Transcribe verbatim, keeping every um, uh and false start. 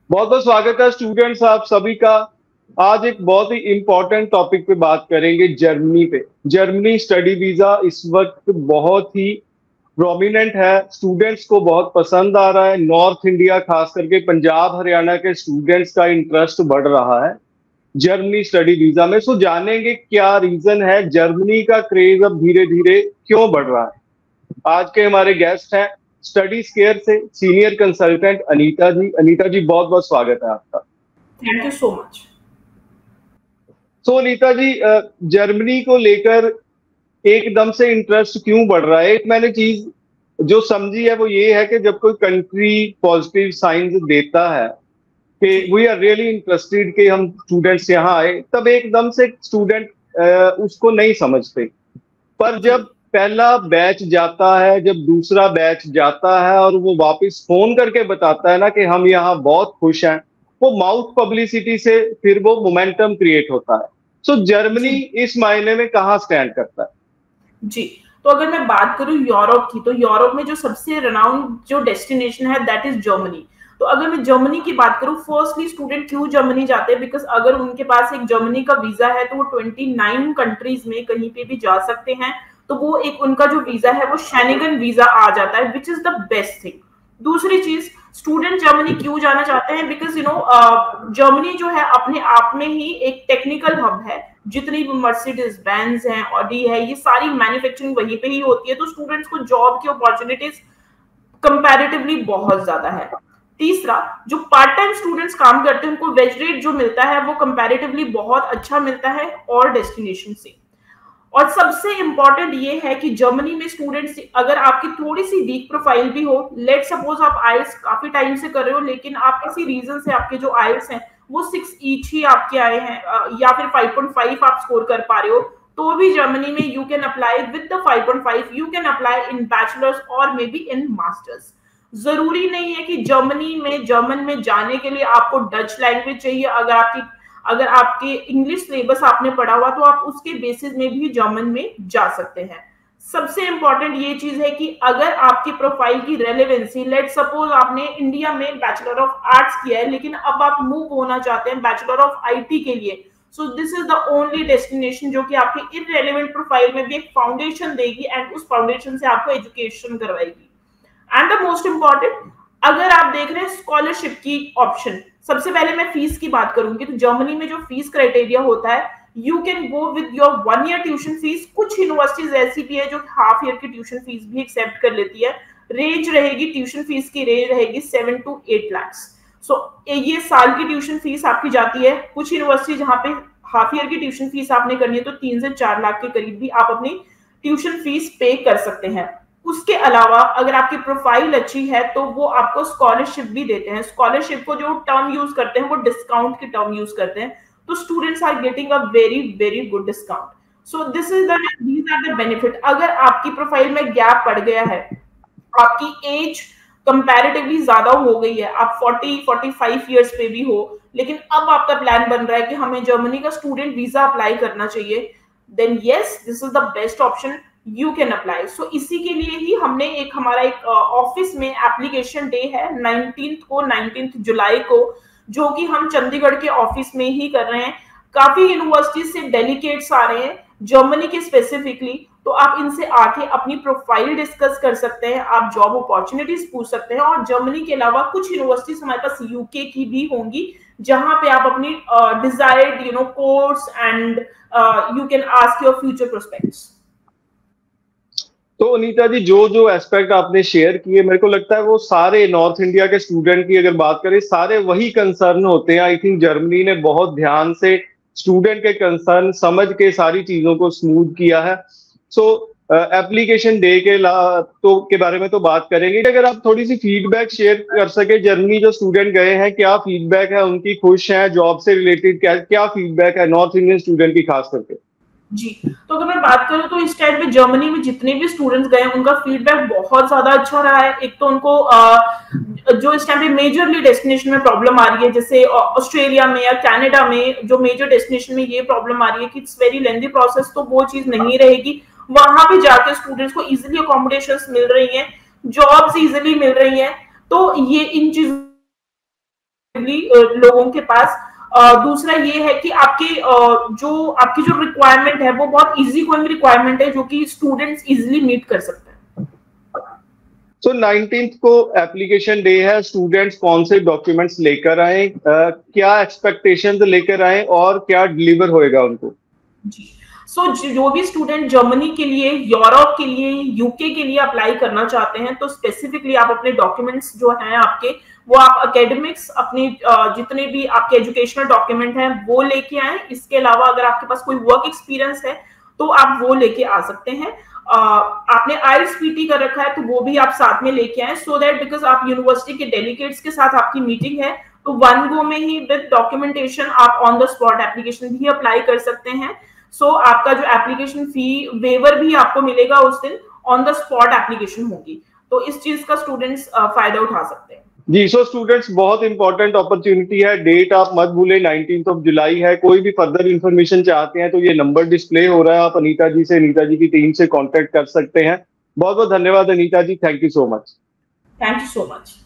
बहुत बहुत स्वागत है स्टूडेंट्स आप सभी का। आज एक बहुत ही इंपॉर्टेंट टॉपिक पे बात करेंगे, जर्मनी पे। जर्मनी स्टडी वीजा इस वक्त बहुत ही प्रोमिनेंट है, स्टूडेंट्स को बहुत पसंद आ रहा है। नॉर्थ इंडिया खास करके पंजाब हरियाणा के स्टूडेंट्स का इंटरेस्ट बढ़ रहा है जर्मनी स्टडी वीजा में। सो जानेंगे क्या रीजन है, जर्मनी का क्रेज अब धीरे धीरे क्यों बढ़ रहा है। आज के हमारे गेस्ट हैं स्टडी स्केयर से सीनियर कंसल्टेंट अनीता जी। अनीता जी बहुत बहुत स्वागत है आपका। Thank you so much. So Anita ji, uh, Germany को लेकर एकदम से इंटरेस्ट क्यों बढ़ रहा है? एक मैंने चीज जो समझी है वो ये है कि जब कोई कंट्री पॉजिटिव साइंस देता है कि जी वी आर रियली इंटरेस्टेड कि हम स्टूडेंट्स यहाँ आए, तब एकदम से स्टूडेंट उसको नहीं समझते। पर जी जब पहला बैच जाता है, जब दूसरा बैच जाता है और वो वापस फोन करके बताता है ना कि हम यहाँ बहुत खुश हैं, वो माउथ पब्लिसिटी से फिर वो मोमेंटम क्रिएट होता है। सो जर्मनी जी इस मायने में कहाँ स्टैंड करता है? जी तो अगर मैं बात करूं यूरोप की, तो यूरोप में जो सबसे रनाउंड जो डेस्टिनेशन है दैट इज जर्मनी। तो अगर मैं जर्मनी की बात करूं, फर्स्टली स्टूडेंट क्यों जर्मनी जाते हैं, बिकॉज अगर उनके पास एक जर्मनी का वीजा है तो वो ट्वेंटी नाइन कंट्रीज में कहीं पे भी जा सकते हैं। तो वो एक उनका जो वीजा है वो शेनिगन वीजा आ जाता है, which is the best thing. दूसरी चीज, स्टूडेंट जर्मनी क्यों जाना चाहते हैं, बिकॉज यू नो जर्मनी जो है अपने आप में ही एक टेक्निकल हब है। जितनी भी मर्सिडीज बेंज है, ऑडी है, ये सारी मैन्युफैक्चरिंग वहीं पे ही होती है। तो स्टूडेंट्स को जॉब की अपॉर्चुनिटीज कंपैरेटिवली बहुत ज्यादा है। तीसरा, जो पार्ट टाइम स्टूडेंट्स काम करते हैं उनको वेज रेट जो मिलता है वो कंपैरेटिवली बहुत अच्छा मिलता है और डेस्टिनेशन से। और सबसे इंपॉर्टेंट ये है कि जर्मनी में स्टूडेंट्स, अगर आपकी थोड़ी सी वीक प्रोफाइल भी हो, लेट सपोज आप आईएलटीएस काफी टाइम से कर रहे हो लेकिन आप किसी रीजन से आपके जो आईएलटीएस हैं वो सिक्स ईच ही आपके आए हैं, या फिर फाइव पॉइंट फाइव आप स्कोर कर पा रहे हो, तो भी जर्मनी में you can apply with the five point five. You can apply in bachelors और मे बी इन मास्टर्स। जरूरी नहीं है कि जर्मनी में जर्मन में जाने के लिए आपको डच लैंग्वेज चाहिए। अगर आपकी अगर आपके इंग्लिश सिलेबस आपने पढ़ा हुआ तो आप उसके बेसिस में भी जर्मन में जा सकते हैं। सबसे इंपॉर्टेंट ये चीज है कि अगर आपकी प्रोफाइल की रेलेवेंसी, लेट सपोज आपने इंडिया में बैचलर ऑफ आर्ट्स किया है लेकिन अब आप मूव होना चाहते हैं बैचलर ऑफ आईटी के लिए, so this is the only destination जो कि आपकी इररेलेवेंट प्रोफाइल में भी एक फाउंडेशन देगी एंड उस फाउंडेशन से आपको एजुकेशन करवाएगी। एंड द मोस्ट इंपॉर्टेंट, अगर आप देख रहे हैं स्कॉलरशिप की ऑप्शन, सबसे पहले मैं फीस की बात करूंगी। तो जर्मनी में जो फीस क्राइटेरिया होता है, you can go with your one year tuition fees. कुछ यूनिवर्सिटीज ऐसी भी है जो हाफ ईयर की ट्यूशन फीस भी एक्सेप्ट कर लेती है। रेंज रहेगी, ट्यूशन फीस की रेंज रहेगी seven to eight lakhs. So ये साल की ट्यूशन फीस आपकी जाती है। कुछ यूनिवर्सिटी जहां पे हाफ ईयर की ट्यूशन फीस आपने करनी है तो तीन से चार लाख के करीब भी आप अपनी ट्यूशन फीस पे कर सकते हैं। उसके अलावा अगर आपकी प्रोफाइल अच्छी है तो वो आपको स्कॉलरशिप भी देते हैं। स्कॉलरशिप को जो टर्म यूज करते हैं वो डिस्काउंट की टर्म यूज करते हैं, तो students are getting a very very good discount. So this is the these are the benefit. अगर आपकी प्रोफाइल में गैप पड़ गया है, आपकी एज कंपैरेटिवली ज्यादा हो गई है, आप फोर्टी फोर्टी फाइव ईयर्स पे भी हो, लेकिन अब आपका प्लान बन रहा है कि हमें जर्मनी का स्टूडेंट वीजा अप्लाई करना चाहिए, then yes this is the best option, you can apply. So इसी के लिए ही हमने एक हमारा एक ऑफिस uh, में एप्लीकेशन डे है नाइनटीन्थ को, नाइनटीन्थ जुलाई को, जो कि हम चंडीगढ़ के ऑफिस में ही कर रहे हैं। काफी यूनिवर्सिटीज से डेलीगेट्स आ रहे हैं जर्मनी के स्पेसिफिकली, तो आप इनसे आके अपनी प्रोफाइल डिस्कस कर सकते हैं, आप जॉब अपॉर्चुनिटीज पूछ सकते हैं। और जर्मनी के अलावा कुछ यूनिवर्सिटीज हमारे पास यूके की भी होंगी जहां पे आप अपनी desired you know course and you can ask your future prospects. तो अनीता जी, जो जो एस्पेक्ट आपने शेयर किए, मेरे को लगता है वो सारे नॉर्थ इंडिया के स्टूडेंट की अगर बात करें, सारे वही कंसर्न होते हैं। आई थिंक जर्मनी ने बहुत ध्यान से स्टूडेंट के कंसर्न समझ के सारी चीजों को स्मूथ किया है। सो एप्लीकेशन डे के ला तो के बारे में तो बात करेंगे। अगर आप थोड़ी सी फीडबैक शेयर कर सके, जर्मनी जो स्टूडेंट गए हैं क्या फीडबैक है उनकी? खुश हैं जॉब से रिलेटेड? क्या क्या फीडबैक है नॉर्थ इंडियन स्टूडेंट की खास करके? जी, तो अगर मैं बात करूं तो इस टाइम पे जर्मनी में जितने भी स्टूडेंट्स गए उनका फीडबैक बहुत ज्यादा अच्छा रहा है। एक तो उनको आ, जो इस टाइम पे मेजरली डेस्टिनेशन में प्रॉब्लम आ रही है, जैसे ऑस्ट्रेलिया में या कनाडा में जो मेजर डेस्टिनेशन में ये प्रॉब्लम आ रही है कि इट्स वेरी लेंथी प्रोसेस, तो वो चीज नहीं रहेगी। वहां पे जाके स्टूडेंट्स को इजिली अकोमोडेशन मिल रही है, जॉब्स इजिली मिल रही है, तो ये इन चीजों लोगों के पास। Uh, दूसरा ये है कि आपके uh, जो आपकी जो रिक्वायरमेंट है वो बहुत इजी गोइंग रिक्वायरमेंट है जो कि स्टूडेंट्स इजीली मीट कर सकते हैं। सो नाइनटीन्थ को एप्लीकेशन डे है, स्टूडेंट्स कौन से डॉक्यूमेंट्स लेकर आए, uh, क्या एक्सपेक्टेशंस लेकर आए और क्या डिलीवर होएगा उनको? जी, सो so, जो भी स्टूडेंट जर्मनी के लिए, यूरोप के लिए, यूके के लिए अप्लाई करना चाहते हैं तो स्पेसिफिकली आप अपने डॉक्यूमेंट्स जो हैं आपके, वो आप एकेडमिक्स, अपने जितने भी आपके एजुकेशनल डॉक्यूमेंट हैं वो लेके आए। इसके अलावा अगर आपके पास कोई वर्क एक्सपीरियंस है तो आप वो लेके आ सकते हैं। uh, आपने आईएलटीएस पीटी कर रखा है तो वो भी आप साथ में लेके आए, सो दैट बिकॉज आप यूनिवर्सिटी के डेलीगेट्स के साथ आपकी मीटिंग है तो वन गो में ही विद डॉक्यूमेंटेशन आप ऑन द स्पॉट एप्लीकेशन भी अप्लाई कर सकते हैं। सो so, आपका जो एप्लीकेशन फी वेवर भी आपको मिलेगा उस दिन, ऑन द स्पॉट एप्लीकेशन होगी, तो इस चीज का स्टूडेंट्स फायदा उठा सकते हैं। जी, सो स्टूडेंट्स बहुत इंपॉर्टेंट अपॉर्चुनिटी है, डेट आप मत भूलें, नाइनटीन्थ ऑफ जुलाई है। कोई भी फर्दर इंफॉर्मेशन चाहते हैं तो ये नंबर डिस्प्ले हो रहा है, आप अनीता जी से, अनीता जी की टीम से कांटेक्ट कर सकते हैं। बहुत बहुत धन्यवाद Anita ji, thank you so much. Thank you so much.